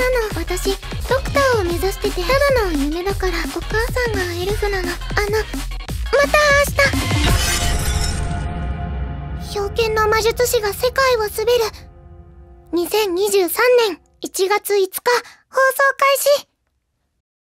の。私ドクターを目指してて、ただの夢だから。お母さんがエルフなの。また明日。冰剣の魔術師が世界を滑る。2023年1月5日放送開始。